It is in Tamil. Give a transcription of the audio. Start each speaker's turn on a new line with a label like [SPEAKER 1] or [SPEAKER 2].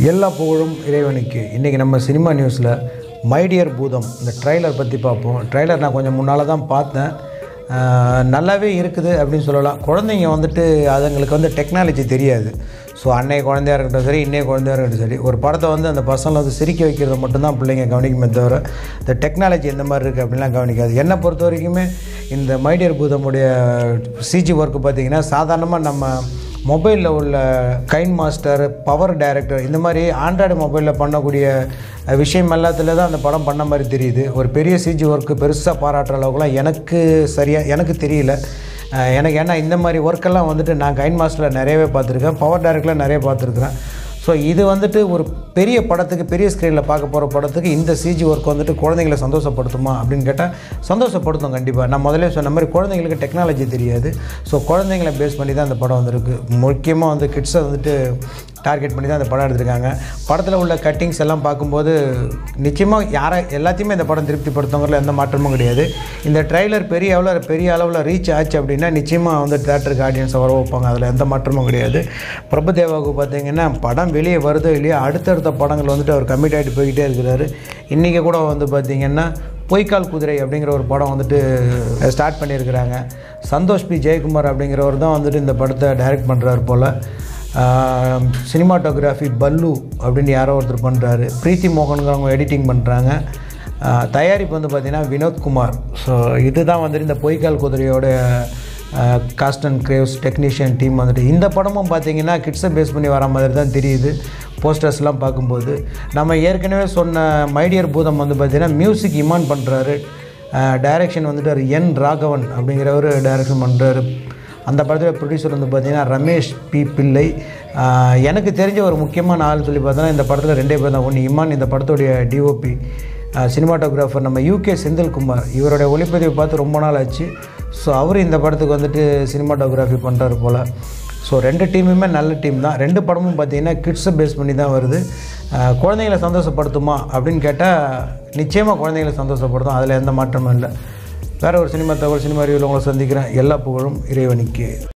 [SPEAKER 1] எல்லா புகழும் இறைவனுக்கு. இன்றைக்கி நம்ம சினிமா நியூஸில் mydear boodham இந்த ட்ரைலர் பற்றி பார்ப்போம். ட்ரைலர் நான் கொஞ்சம் முன்னால் தான் பார்த்தேன். நல்லாவே இருக்குது அப்படின்னு சொல்லலாம். குழந்தைங்க வந்துட்டு அதுங்களுக்கு டெக்னாலஜி தெரியாது. ஸோ அன்னைய குழந்தையாக இருக்கட்டும் சரி, இன்னைய குழந்தையாக இருக்கட்டும் சரி, ஒரு படத்தை அந்த பசங்களை சிரிக்க வைக்கிறது மட்டும்தான் பிள்ளைங்க கவனிக்குமே தவிர இந்த டெக்னாலஜி எந்த மாதிரி இருக்குது அப்படின்லாம் கவனிக்காது. என்னை பொறுத்த வரைக்குமே இந்த mydear boodham உடைய சிஜி ஒர்க்கு பார்த்திங்கன்னா சாதாரணமாக நம்ம மொபைலில் உள்ள கைன் மாஸ்டர், பவர் டைரக்டர் இந்த மாதிரி ஆண்ட்ராய்டு மொபைலில் பண்ணக்கூடிய விஷயம் எல்லாத்துல தான் அந்த படம் பண்ண மாதிரி தெரியுது. ஒரு பெரிய சிஜி ஒர்க்கு பெருசாக பாராட்டுற அளவுக்குலாம் எனக்கு தெரியல. ஏன்னா இந்த மாதிரி ஒர்க்கெல்லாம் நான் கைன் மாஸ்டரில் நிறையவே பார்த்துருக்கேன், பவர் டைரக்டரில் நிறைய பார்த்துருக்குறேன். ஸோ இது ஒரு பெரிய படத்துக்கு, பெரிய ஸ்க்ரீனில் பார்க்க போகிற படத்துக்கு இந்த சிஜி ஒர்க் குழந்தைங்களை சந்தோஷப்படுத்துமா அப்படின்னு கேட்டால் சந்தோஷப்படுத்தும் கண்டிப்பாக. நான் முதலே சொன்ன மாதிரி குழந்தைங்களுக்கு டெக்னாலஜி தெரியாது. ஸோ குழந்தைங்களை பேஸ் பண்ணி தான் அந்த படம் வந்திருக்கு. முக்கியமாக கிட்ஸை டார்கெட் பண்ணி தான் அந்த படம் எடுத்திருக்காங்க. படத்தில் உள்ள கட்டிங்ஸ் எல்லாம் பார்க்கும்போது நிச்சயமாக எல்லாத்தையுமே இந்த படம் திருப்திப்படுத்துவதில் எந்த மாற்றமும் கிடையாது. இந்த ட்ரைலர் பெரிய அளவில் ரீச் ஆச்சு அப்படின்னா நிச்சயமாக தேட்டருக்கு ஆடியன்ஸை வர வைப்பாங்க. அதில் எந்த மாற்றமும் கிடையாது. பிரபு தேவாவுக்கு பார்த்திங்கன்னா படம் வெளியே வருதோ இல்லையா, அடுத்தடுத்த படங்கள் அவர் கமிட் ஆகிட்டு போய்கிட்டே இருக்கிறாரு. இன்றைக்கி கூட பார்த்திங்கன்னா poikal kuthirai அப்படிங்கிற ஒரு படம் ஸ்டார்ட் பண்ணியிருக்கிறாங்க. சந்தோஷ் பி ஜெயக்குமார் அப்படிங்கிறவர் தான் இந்த படத்தை டைரக்ட் பண்ணுறாரு போல். சினிமாட்டோகிராஃபி பல்லு அப்படின்னு யாரோ ஒருத்தர் பண்ணுறாரு. பிரீத்தி மோகனுங்கிறவங்க எடிட்டிங் பண்ணுறாங்க. தயாரிப்பு பார்த்திங்கன்னா வினோத்குமார். ஸோ இதுதான் இந்த poikal kuthirai cast and crews technician team இந்த படமும் பார்த்திங்கன்னா கிட்ஸை பேஸ் பண்ணி வர மாதிரி தான் தெரியுது போஸ்டர்ஸ்லாம் பார்க்கும்போது. நம்ம ஏற்கனவே சொன்ன mydear boodham பார்த்திங்கன்னா மியூசிக் இமான் பண்ணுறாரு. டைரக்ஷன் என் ராகவன் அப்படிங்கிறவர் டைரக்ஷன் பண்ணுறாரு. அந்த படத்தில் ப்ரொடியூசர் பார்த்திங்கன்னா ரமேஷ் பி பிள்ளை. எனக்கு தெரிஞ்ச ஒரு முக்கியமான ஆள் சொல்லி பார்த்தோன்னா இந்த படத்தில் 2 பேர் தான். ஒன்று இமான், இந்த படத்துடைய டிஓபி, சினிமாட்டோகிராஃபர் நம்ம யூகே செந்தில்குமார். இவருடைய ஒளிப்பதிவை பார்த்து ரொம்ப நாள் ஆச்சு. ஸோ அவர் இந்த படத்துக்கு சினிமாட்டோகிராஃபி பண்ணுறாரு போல். ஸோ 2 டீமுமே நல்ல டீம் தான். 2 படமும் பார்த்திங்கன்னா கிட்ஸை பேஸ் பண்ணி தான் வருது. குழந்தைங்களை சந்தோஷப்படுத்துமா அப்படின்னு கேட்டால் நிச்சயமாக குழந்தைங்களை சந்தோஷப்படுத்தும். அதில் எந்த மாற்றமும் இல்லை. வேறு ஒரு சினிமா ரிவ்யூவில் உங்களை சந்திக்கிறேன். எல்லா புகழும் இறைவனுக்கு.